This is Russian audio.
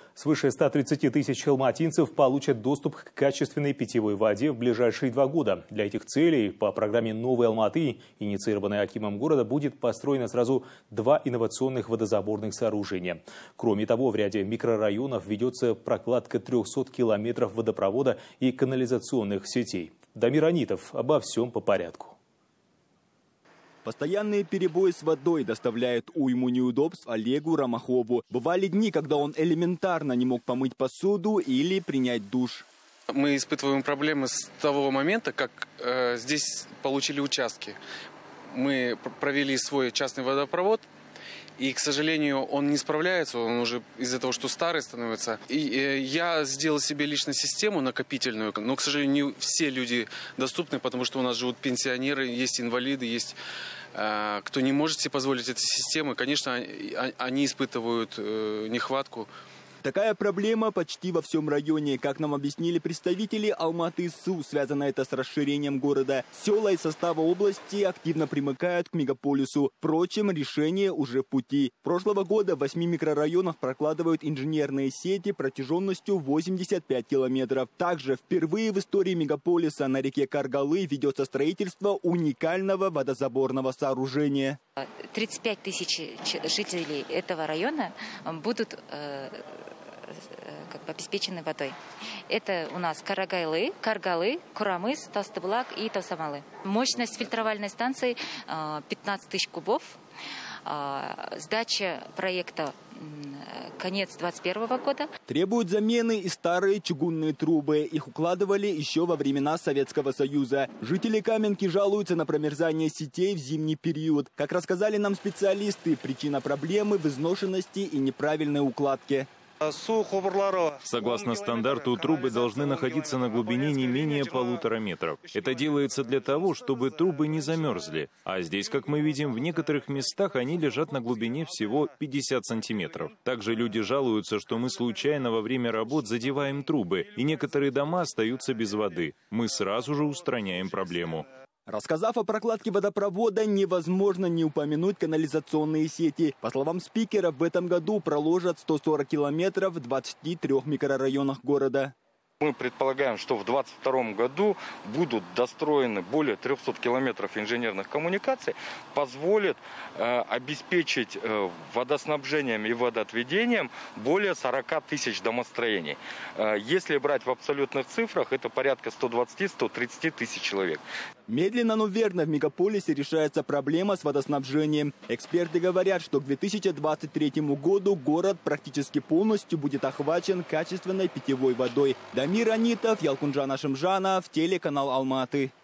Свыше 130 тысяч алматинцев получат доступ к качественной питьевой воде в ближайшие 2 года. Для этих целей по программе «Новой Алматы», инициированной акимом города, будет построено сразу 2 инновационных водозаборных сооружения. Кроме того, в ряде микрорайонов ведется прокладка 300 километров водопровода и канализационных сетей. Дамир Анитов обо всем по порядку. Постоянные перебои с водой доставляют уйму неудобств Олегу Ромахову. Бывали дни, когда он элементарно не мог помыть посуду или принять душ. Мы испытываем проблемы с того момента, как здесь получили участки. Мы провели свой частный водопровод, и, к сожалению, он не справляется, он уже из-за того, что старый становится. И я сделал себе лично систему накопительную, но, к сожалению, не все люди доступны, потому что у нас живут пенсионеры, есть инвалиды, есть кто не может себе позволить этой системы. Конечно, они испытывают нехватку. Такая проблема почти во всем районе. Как нам объяснили представители Алматы-СУ, связано это с расширением города. Села из состава области активно примыкают к мегаполису. Впрочем, решение уже в пути. Прошлого года в 8 микрорайонах прокладывают инженерные сети протяженностью 85 километров. Также впервые в истории мегаполиса на реке Каргалы ведется строительство уникального водозаборного сооружения. 35 тысяч жителей этого района будут обеспечены водой. Это у нас Карагайлы, Каргалы, Курамыс, Толстыбулак и Тосамалы. Мощность фильтровальной станции 15 тысяч кубов. Сдача проекта конец 2021 года. Требуют замены и старые чугунные трубы. Их укладывали еще во времена Советского Союза. Жители Каменки жалуются на промерзание сетей в зимний период. Как рассказали нам специалисты, причина проблемы в изношенности и неправильной укладке. Согласно стандарту, трубы должны находиться на глубине не менее 1,5 метра. Это делается для того, чтобы трубы не замерзли. А здесь, как мы видим, в некоторых местах они лежат на глубине всего 50 сантиметров. Также люди жалуются, что мы случайно во время работ задеваем трубы, и некоторые дома остаются без воды. Мы сразу же устраняем проблему. Рассказав о прокладке водопровода, невозможно не упомянуть канализационные сети. По словам спикера, в этом году проложат 140 километров в 23 микрорайонах города. Мы предполагаем, что в 2022 году будут достроены более 300 километров инженерных коммуникаций, позволит обеспечить водоснабжением и водоотведением более 40 тысяч домостроений. Если брать в абсолютных цифрах, это порядка 120-130 тысяч человек. Медленно, но верно в мегаполисе решается проблема с водоснабжением. Эксперты говорят, что к 2023 году город практически полностью будет охвачен качественной питьевой водой. Дамир Анитов, Ялкунжан Ашимжанов, телеканал Алматы.